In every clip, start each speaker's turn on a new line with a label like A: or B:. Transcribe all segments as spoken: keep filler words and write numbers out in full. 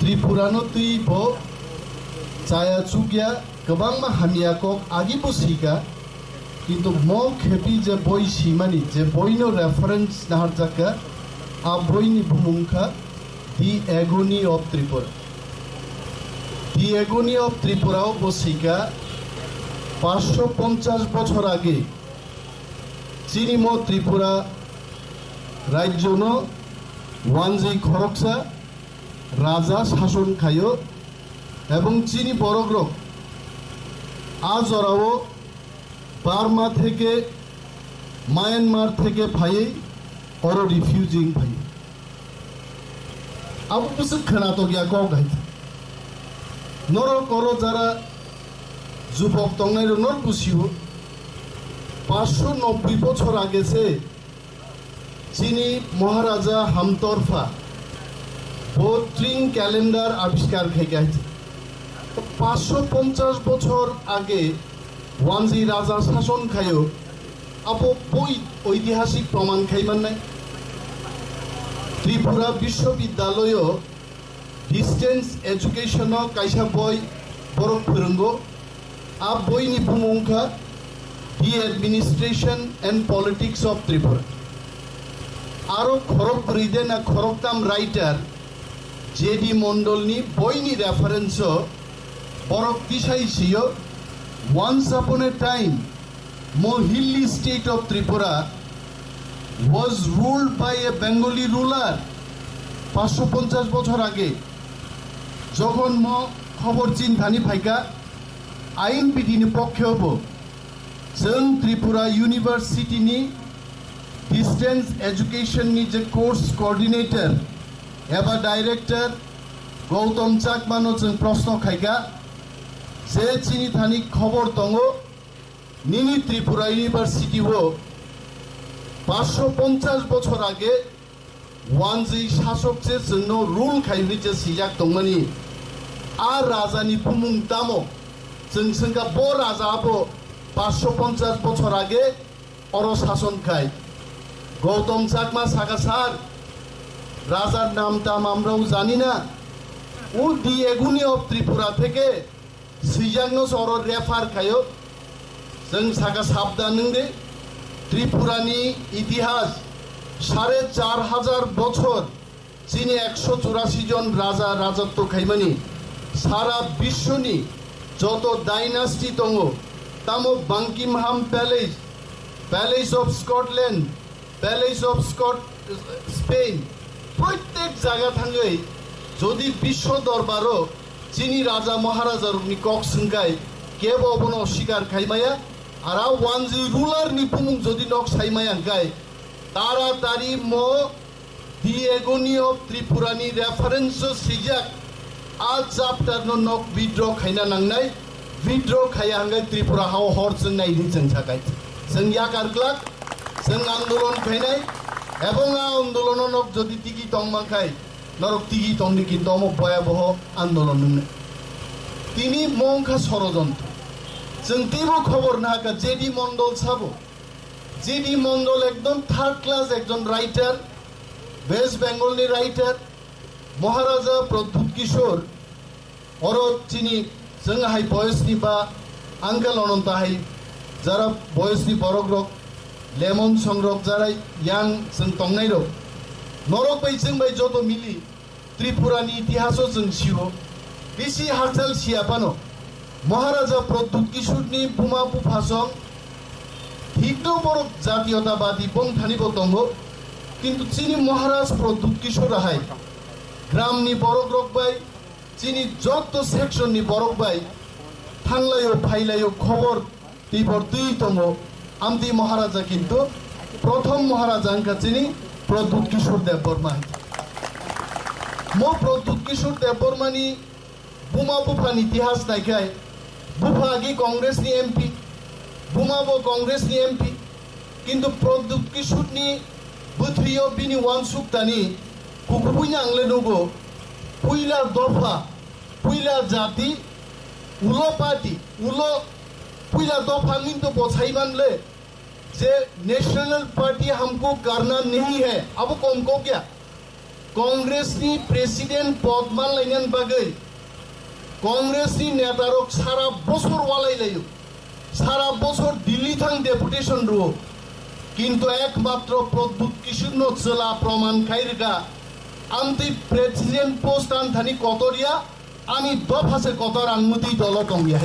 A: त्रिपुरानो तुई बो चाया चुगिया गोबां मा हामिया कक आगि बुसिका किन्तु मो खेपि जे बय सिमानि जे बयनो रेफरेंस नाहार जाका आ बयनि बुमुंखा the agony of Tripura the agony of Tripura बसिका पाँचशो पचास बछर आगे चिनिमो त्रिपुरा राज्यनो वानजी खरकसा राजा शासन खायो एवं चीनी बरग्रक आजराओ बार्मा थेके म्यांमार थेके फाये और रिफ्यूजिंग फाये अब कुछ खना तो गया कौ गई नरो करो जरा जुबक तंगनाय नर बुसियो पाँचशो नब्बे बछर आगे से चीनी महाराजा हमतरफा वो ट्रिंग कैलेंडर आविष्कार खाई गए तो पाँचशो पंचाश बछर आगे वानजी राजा शासन खायो अब बई ऐतिहासिक प्रमाण खाई माननाय त्रिपुरा विश्वविद्यालय डिस्टेंस एजुकेशन कायसा बय बरक फोरोंगो आ बयनि बुमुंखा the administration and politics of Tripura आरो खरक ब्रैदेना खरकताम राइटर जेडी मंडलनी बयनि reference Barak दिसाइसियो once upon a time Mohilli state of Tripura was ruled by a Bengali ruler पाँचशो पचास बछर आगे जखन म खबर चिन्तानि फाइका आइन बिधिनि पक्षे हबो जों त्रिपुरा यूनिवर्सिटी नि डिस्टेंस एजुकेशन नि जे कोर्स कोऑर्डिनेटर एबा डायरेक्टर गौतम चाकमानो जों प्रश्न खाइका जे चीनी थानी खबर दंगो निनी त्रिपुरा यूनिवर्सिटी हो पाँचशो पचास बछर आगे वानजी शासक जे जोंनो रुल खाइनि जे सिजाक दंमोनि आ राजानि बुमुं दामो जों जोंगा ब राजाबो पाँचशो पचास बछर आगे अर शासन खाय गौतम चाकमा सागासार राजार नाम ताम आमराও জানি না ও দি এগুনি অফ ত্রিপুরা থেকে सिजांनो सर रेफार खायो जों सागा साबधान नोंदे त्रिपुरानी इतिहास साढ़े चार हजार बछर चीनी एकशो चौरासी जन राजा राजत्व खाइमानी सारा विश्वनी जत डायनास्टी दङ तामो बांकिमहाम palace palace of Scotland palace of Scot Spain प्रत्येक जायगा थाङै जदि विश्व दरबारो चीनी राजा महाराजा रुकनी कक संगाय केब अबन अस्वीकार खाइमाया आरा वानजी रुलर नि पुमुं जदि नक साइमाया गाय तारा तारी म दि एगोनी ऑफ त्रिपुरा नि रेफरेंस सिजाक आ चैप्टर नो नक विड्र खाइना नांनाय विड्र खाया हंगाय त्रिपुरा हाव हर जों नायनि जों थाखाय जों याकारग्लाक जों आंदोलन खाइनाय एबं आ आंदोलन नक जदि टिकी तंमाखाय नरक तिगी तंनि किन्तु अम भयाबह आंदोलन तिनी मंखा षड़यंत्र जों तेबो खबर नाका जेडी मंडल साबो जेडी मंडल एकदम थार्ड क्लास एकजन राइटर वेस्ट बेंगल नि राइटर महाराजा प्रद्युत किशोर और चिनी जों हाय बयसनि बा आंकाल अनंत हाय जरा बयसनि बरग्रक लेमन संग्रक जरा यां जों तंनाय रक नरक बै जों बै जतो मिली त्रिपुरानि इतिहास जों सियो बेसि हारचाल सियाबानो महाराजा प्रद्युत किशोरनि बुमा बुफासं हिग्न बरक जातीयतावादी बंथानिबो दङ किन्तु चीनी महाराज प्रद्युत किशोराहाय ग्रामनि बरक रकबाय चीनी जत सेक्शननि बरक बाय थांलायो फाइलायो खबर तीबर दुई दङ आमदी महाराजा किन्तु प्रथम महाराजा अंका चीनी प्रद्युत किशोर देवबर्मा मो प्रद्युत किशोर देवबर्मानी बुमा बुफानि इतिहास नायखाय बुफा आगे कांग्रेस नि एमपी बुमाबो कांग्रेस नि एमपी किन्तु प्रद्युत किशोरनि बुथ्रियो बिनि वानसुक्तानि कुकुबुइना आंले नगो पुइला दफा पुइला जाति उलो पार्टी उलो पुइला दफा निंतो बसाइमानले जे नेशनल पार्टी हमको करना नहीं है अब कौन को क्या कांग्रेसनि प्रेसिडेंट पद मानलायनायनि बागै कांग्रेसनि नेतारक सारा बছর वालायलायो सारा बছর दिल्ली थां डेपुटेशन रुओ किन्तु एकमात्र प्रद्युत किशोर चला प्रमाण खायरगा आमती प्रेसिडेंट पोस्ट आनथानी कतरिया आमी दफासे कतर आंगमुति दल टंगिया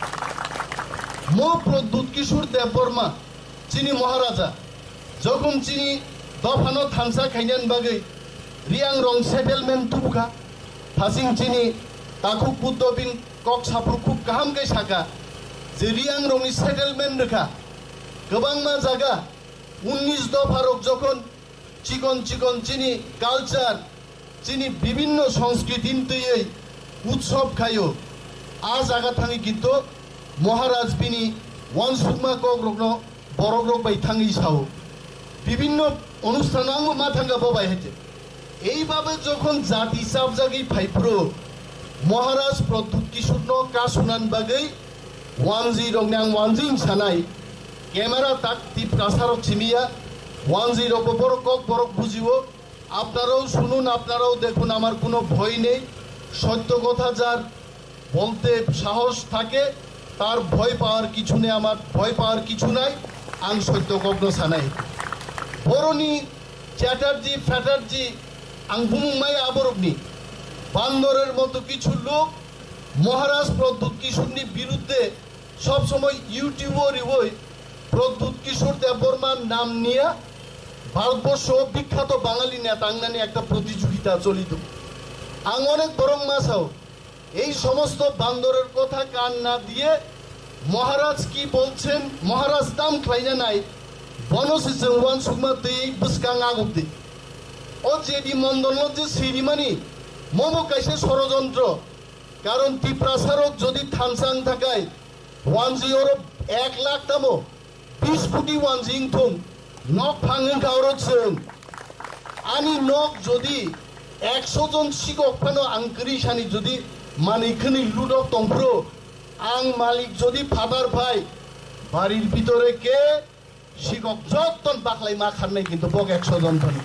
A: मो प्रद्युत किशोर देवबर्मा चिनी महाराजा जखम चिनी दफानो थांसा खायनायनि बागै रियांग रंग सेटलमेंट तुबुखा थासिं चिनी ताखु बुद्धबिन कक सापुर खूब गाहाम गाय साका जे रियांग रंगनि सेटलमेंट रखा गोबां मा जागा उन्नीस दफारक जखन चिकन चिकन चिनी कालचार चिनी विभिन्न संस्कृति तैयै उत्सव खायो आ जागा थाङि किन्तु महाराज बिनी वानसुकमा कक रकनो बरक रक बाय थाङि साव विभिन्न অনুষ্ঠান आंबो मा थांगा बबाय हेते এইভাবে যখন জাতি চাপ জাগি ফাইপ্রো মহারাজ প্রদ্যুৎ কিশোরনো কাশুনান বাগৈ ওয়ানজি রংনাং ওয়ানজিং সানাই ক্যামেরা তাক তি প্রাসারক চিমিয়া ওয়ানজি রক বড়ক বড়ক বুঝিব আপনারাও শুনুন আপনারাও দেখুন আমার কোনো ভয় নেই সত্য কথা যার বলতে সাহস থাকে তার ভয় পাওয়ার কিছু নেই আমার ভয় পাওয়ার কিছু নাই আং সত্য গগ্ন সানাই বরনি চ্যাটার্জি ফ্যাটার্জি आं बुंबाय आबरबनि बान्दरेर मतो किछु लोक महाराज प्रद्युत किशोरनि बिरुद्धे सब समय यूट्यूबर हई प्रद्युत किशोर देवबर्मार नाम निया भारतबर्ष विख्यात बांगाली नेता आंनानि एकटा प्रतियोगिता चलित आं अनेक बरং मासाव এই সমস্ত বান্দরের কথা কান না দিয়ে মহারাজ কি বলছেন মহারাজ দাম খাইনা নাই বনসি জওয়ান সুকমাতে বুসকাং আগবদি ও জেডি মন্ডল যে সিরিমানি মমো কাইসে ষড়যন্ত্র কারণ টিপ্রাসারক যদি থানসাং থাকায় ওয়ানজি ওর এক লাখ দামো বিশ কোটি ওয়ানজিং থুম নক ফাঙেন খাওয়ারছেন আনি নক যদি একশো জন শিকক ফানো আংকরি সানি যদি মানিকনি লুডক তম্প্রো আং মালিক যদি ফাদার ভাই বাড়ির ভিতরে কে শিকক যতন বাকলাই মা খান নাই কিন্তু বক একশো জন ধরে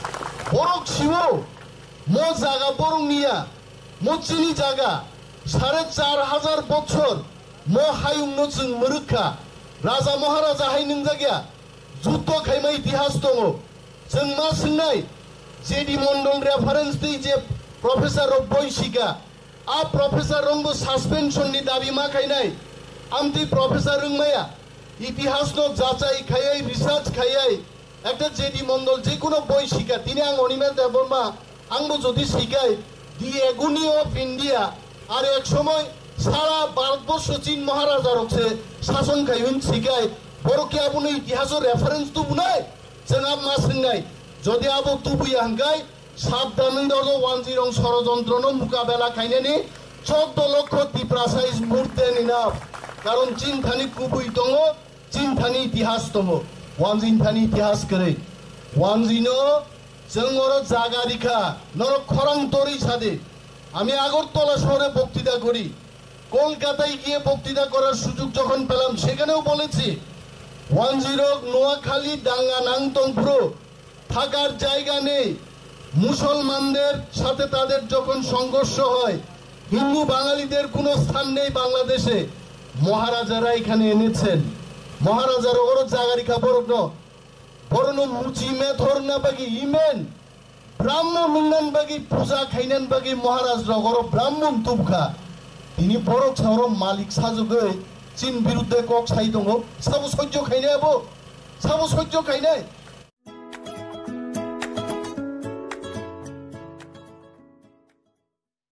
A: বরক শিও মো জায়গা বরং নিয়া মো চিনি জায়গা সাড়ে চার হাজার বছর মো হায়ুং নজুং মরুখা রাজা মহারাজা হাইনিং জায়গা যুদ্ধ খাইমা ইতিহাস দङ जों मा सोंनाय जेडि मन्डल रेफारेन्स दै जे प्रफेसर अफ बयसिका आ प्रफेसर रंबो सासपेंशननि दाबि मा खायनाय आमति प्रफेसर रोंमाया इतिहास न जाचाई खायै रिसार्च खायै একটা জেডি মন্ডল যে কোনো বই শিখা তিনি আং অনিমেষ দেববর্মা আংবো যদি শিখাই দি এগুনি অফ ইন্ডিয়া আর এক সময় সারা ভারতবর্ষ চীন মহারাজা রকছে শাসন খাইহুন শিখাই বড় কি আপনি ইতিহাসের রেফারেন্স তো বুনাই जों আব মা সোंनाय যদি আবো তুবুই হাঙ্গাই সাবধানই দজ ওয়ানজি রং ষড়যন্ত্রনো মোকাবেলা খাইনানি চোদ্দ লক্ষ টিপ্রাসাইজ মুহূর্তে নিনাফ কারণ চীন থানি কুবুই দङ চীন থানি ইতিহাস দङ ওয়ানজিন থানি ইতিহাস করে ওয়ানজিনো जों ওর জায়গা রিখা নর খরাং তরি সাদে আমি আগরতলা শহরে বক্তৃতা করি কলকাতায় গিয়ে বক্তৃতা করার সুযোগ যখন পেলাম সেখানেও বলেছি ওয়ানজিরো নোয়াখালী ডাঙ্গা নাংতংপুরো থাকার জায়গা নেই মুসলমানদের সাথে তাদের যখন সংঘর্ষ হয় হিন্দু বাঙালিদের কোনো স্থান নেই বাংলাদেশে মহারাজারা এখানে এনেছেন মহারাজার ওর জায়গা বরগ্ন বরণ মুচি মেথর না বাকি ইমেন ব্রাহ্মণ মুন্নান বাকি পূজা খাইনান বাকি মহারাজ রগর ব্রাহ্মণ তুবখা তিনি বড় ছাওর মালিক সাজুগৈ চীন বিরুদ্ধে কক সাই দङ সাবো সহ্য খাইনাবো সাবো সহ্য খাইনাই